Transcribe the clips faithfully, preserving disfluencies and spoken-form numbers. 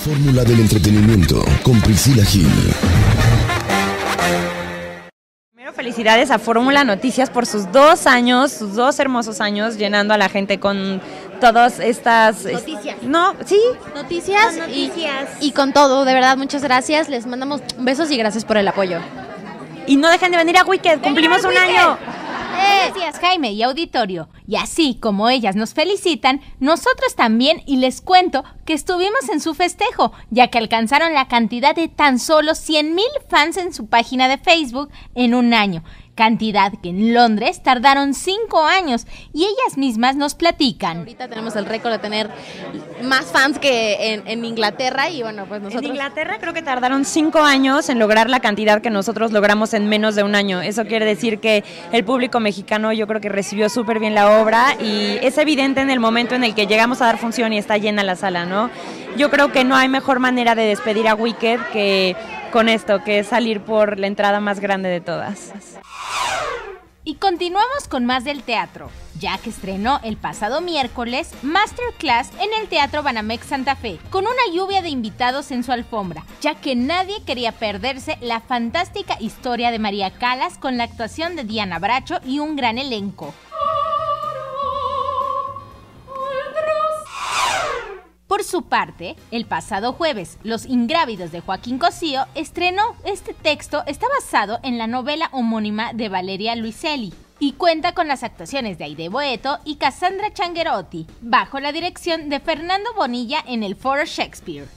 Fórmula del entretenimiento con Priscila Gil. Primero, felicidades a Fórmula Noticias por sus dos años, sus dos hermosos años, llenando a la gente con todas estas... Noticias. No, sí. Noticias, Con noticias. Y, y con todo, de verdad, muchas gracias. Les mandamos besos y gracias por el apoyo. Y no dejen de venir a Wicked, cumplimos un año. Buenos días, Jaime y auditorio. Y así como ellas nos felicitan, nosotros también, y les cuento que estuvimos en su festejo, ya que alcanzaron la cantidad de tan solo cien mil fans en su página de Facebook en un año. Cantidad que en Londres tardaron cinco años, y ellas mismas nos platican. Ahorita tenemos el récord de tener más fans que en, en Inglaterra, y bueno, pues nosotros... En Inglaterra creo que tardaron cinco años en lograr la cantidad que nosotros logramos en menos de un año. Eso quiere decir que el público mexicano yo creo que recibió súper bien la obra, y es evidente en el momento en el que llegamos a dar función y está llena la sala, ¿no? Yo creo que no hay mejor manera de despedir a Wicked que con esto, que es salir por la entrada más grande de todas. Y continuamos con más del teatro, ya que estrenó el pasado miércoles Masterclass en el Teatro Banamex Santa Fe, con una lluvia de invitados en su alfombra, ya que nadie quería perderse la fantástica historia de María Callas con la actuación de Diana Bracho y un gran elenco. Por su parte, el pasado jueves, Los Ingrávidos de Joaquín Cosío estrenó. Este texto está basado en la novela homónima de Valeria Luiselli y cuenta con las actuaciones de Aide Boeto y Cassandra Changuerotti, bajo la dirección de Fernando Bonilla en el Foro Shakespeare.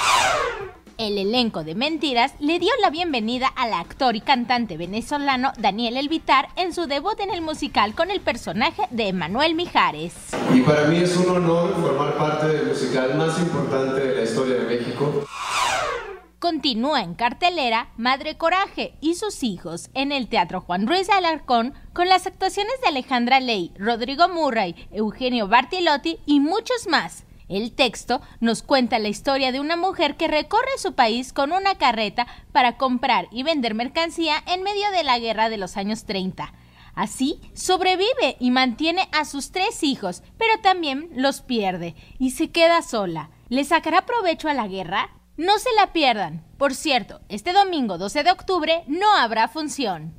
El elenco de Mentiras le dio la bienvenida al actor y cantante venezolano Daniel Elvitar en su debut en el musical con el personaje de Emanuel Mijares. Y para mí es un honor formar parte del musical más importante de la historia de México. Continúa en cartelera Madre Coraje y sus hijos en el Teatro Juan Ruiz de Alarcón, con las actuaciones de Alejandra Ley, Rodrigo Murray, Eugenio Bartilotti y muchos más. El texto nos cuenta la historia de una mujer que recorre su país con una carreta para comprar y vender mercancía en medio de la guerra de los años treinta. Así, sobrevive y mantiene a sus tres hijos, pero también los pierde y se queda sola. ¿Le sacará provecho a la guerra? No se la pierdan. Por cierto, este domingo doce de octubre no habrá función.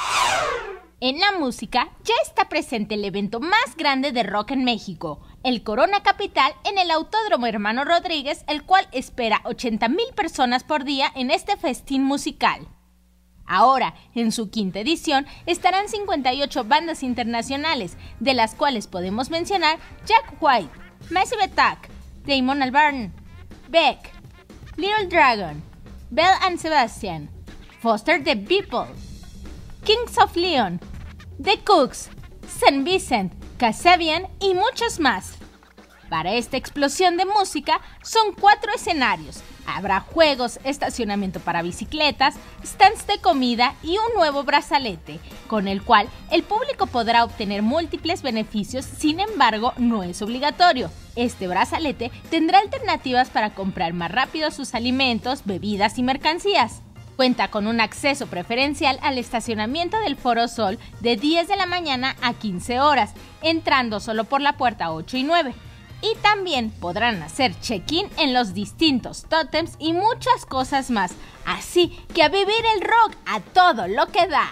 En la música ya está presente el evento más grande de rock en México, el Corona Capital, en el Autódromo Hermano Rodríguez, el cual espera ochenta mil personas por día en este festín musical. Ahora, en su quinta edición, estarán cincuenta y ocho bandas internacionales, de las cuales podemos mencionar Jack White, Massive Attack, Damon Albarn, Beck, Little Dragon, Belle and Sebastian, Foster the People, Kings of Leon, The Cooks, Saint Vincent, Kasabian y muchos más. Para esta explosión de música son cuatro escenarios. Habrá juegos, estacionamiento para bicicletas, stands de comida y un nuevo brazalete, con el cual el público podrá obtener múltiples beneficios, sin embargo no es obligatorio. Este brazalete tendrá alternativas para comprar más rápido sus alimentos, bebidas y mercancías. Cuenta con un acceso preferencial al estacionamiento del Foro Sol de diez de la mañana a quince horas, entrando solo por la puerta ocho y nueve. Y también podrán hacer check-in en los distintos tótems y muchas cosas más. Así que a vivir el rock a todo lo que da.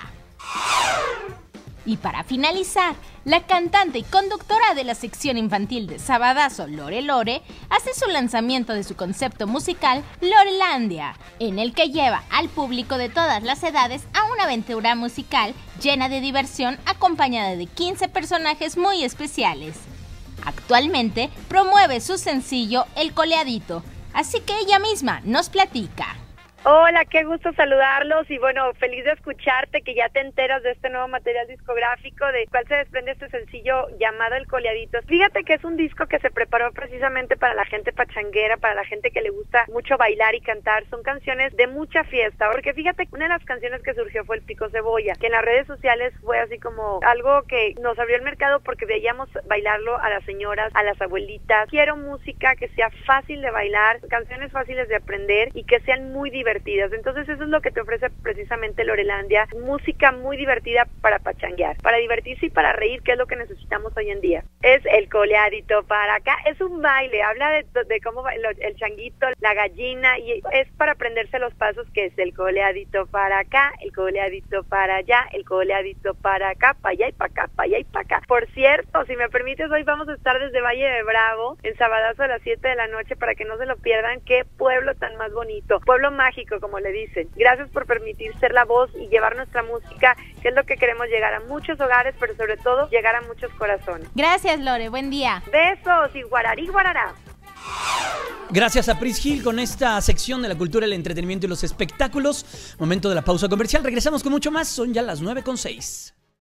Y para finalizar, la cantante y conductora de la sección infantil de Sabadazo, Lore Lore, hace su lanzamiento de su concepto musical Lorelandia, en el que lleva al público de todas las edades a una aventura musical llena de diversión, acompañada de quince personajes muy especiales. Actualmente promueve su sencillo El Coleadito, así que ella misma nos platica. Hola, qué gusto saludarlos y bueno, feliz de escucharte, que ya te enteras de este nuevo material discográfico, de cuál se desprende este sencillo llamado El Coleadito. Fíjate que es un disco que se preparó precisamente para la gente pachanguera, para la gente que le gusta mucho bailar y cantar. Son canciones de mucha fiesta, porque fíjate que una de las canciones que surgió fue El Pico Cebolla, que en las redes sociales fue así como algo que nos abrió el mercado porque veíamos bailarlo a las señoras, a las abuelitas. Quiero música que sea fácil de bailar, canciones fáciles de aprender y que sean muy divertidas. divertidas. Entonces eso es lo que te ofrece precisamente Lorelandia, música muy divertida para pachanguear, para divertirse y para reír, que es lo que necesitamos hoy en día. Es el coleadito para acá, es un baile, habla de, de cómo va el, el changuito, la gallina, y es para aprenderse los pasos, que es el coleadito para acá, el coleadito para allá, el coleadito para acá, para allá y para acá, para allá y para acá. Por cierto, si me permites, hoy vamos a estar desde Valle de Bravo, en Sabadazo a las siete de la noche, para que no se lo pierdan. Qué pueblo tan más bonito, pueblo mágico, como le dicen. Gracias por permitir ser la voz y llevar nuestra música, que es lo que queremos, llegar a muchos hogares, pero sobre todo llegar a muchos corazones. Gracias, Lore, buen día. Besos y guararí guarará. Gracias a Pris Gil con esta sección de la cultura, el entretenimiento y los espectáculos. Momento de la pausa comercial. Regresamos con mucho más. Son ya las nueve con seis.